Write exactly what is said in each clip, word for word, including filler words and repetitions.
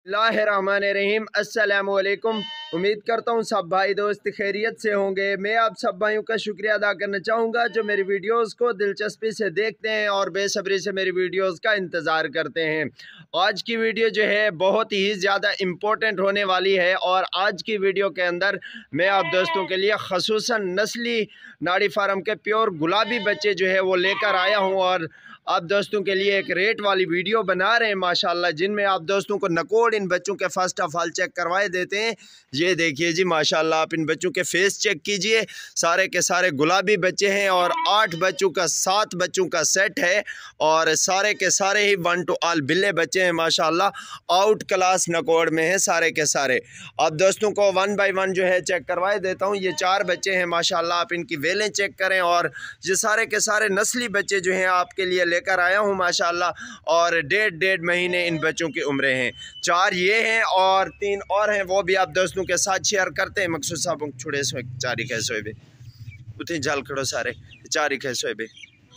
बिस्मिल्लाहिर्रहमानिर्रहीम। अस्सलामु अलैकुम। उम्मीद करता हूँ सब भाई दोस्त खैरियत से होंगे। मैं आप सब भाइयों का शुक्रिया अदा करना चाहूँगा जो मेरी वीडियोस को दिलचस्पी से देखते हैं और बेसब्री से मेरी वीडियोस का इंतज़ार करते हैं। आज की वीडियो जो है बहुत ही ज़्यादा इम्पोर्टेंट होने वाली है और आज की वीडियो के अंदर मैं आप दोस्तों के लिए ख़ुसूसन नस्ली नाड़ी फार्म के प्योर गुलाबी बच्चे जो है वो लेकर आया हूँ और आप दोस्तों के लिए एक रेट वाली वीडियो बना रहे हैं माशाल्लाह, जिनमें आप दोस्तों को नकोड़ इन बच्चों के फर्स्ट ऑफ ऑल चेक करवाए देते हैं। ये देखिए जी माशाल्लाह, आप इन बच्चों के फेस चेक कीजिए, सारे के सारे गुलाबी बच्चे हैं और आठ बच्चों का सात बच्चों का सेट है और सारे के सारे ही वन टू ऑल बिल्ले बच्चे हैं माशाल्लाह। आउट क्लास नकोड़ में है सारे के सारे। आप दोस्तों को वन बाई वन जो है चेक करवाए देता हूँ। ये चार बच्चे हैं माशाल्लाह, आप इनकी वेलें चेक करें और ये सारे के सारे नस्ली बच्चे जो हैं आपके लिए लेकर आया हूँ माशाल्लाह। और डेढ़ डेढ़ महीने इन बच्चों की उम्रें हैं। चार ये हैं और तीन और हैं, वो भी आप दोस्तों के साथ शेयर करते हैं। मकसूद साहब छुड़े सो चार ही कैसे बे उतनी जाल खड़ो सारे चार ही कैसे बे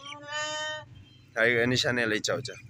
निशाने ले चाओ चा।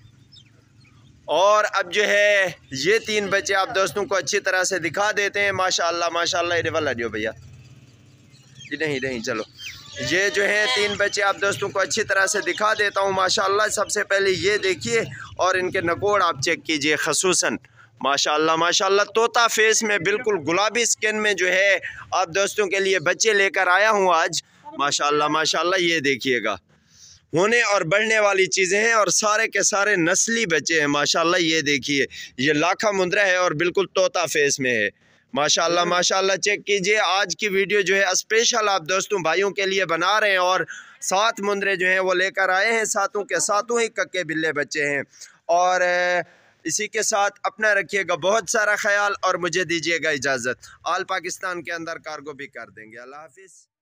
और अब जो है ये तीन बच्चे आप दोस्तों को अच्छी तरह से दिखा देते हैं माशाल्लाह माशाल्लाह। ये वाला दियो भैया नहीं नहीं चलो, ये जो है तीन बच्चे आप दोस्तों को अच्छी तरह से दिखा देता हूँ माशाल्लाह। सबसे पहले ये देखिए और इनके नकोड़ आप चेक कीजिए खसूसन माशाल्लाह माशाल्लाह। तोता फेस में बिल्कुल गुलाबी स्किन में जो है आप दोस्तों के लिए बच्चे लेकर आया हूँ आज माशाल्लाह माशाल्लाह। ये देखिएगा होने और बढ़ने वाली चीज़ें हैं और सारे के सारे नस्ली बच्चे हैं माशाल्लाह। ये देखिए ये लाखा मुंद्रा है और बिल्कुल तोता फेस में है माशाल्लाह माशाल्लाह। चेक कीजिए, आज की वीडियो जो है स्पेशल आप दोस्तों भाइयों के लिए बना रहे हैं और सात मुंद्रे जो हैं वो लेकर आए हैं। सातों के सातों ही कक्के बिल्ले बच्चे हैं और इसी के साथ अपना रखिएगा बहुत सारा ख्याल और मुझे दीजिएगा इजाज़त। आल पाकिस्तान के अंदर कार्गो भी कर देंगे। अल्लाह हाफिज़।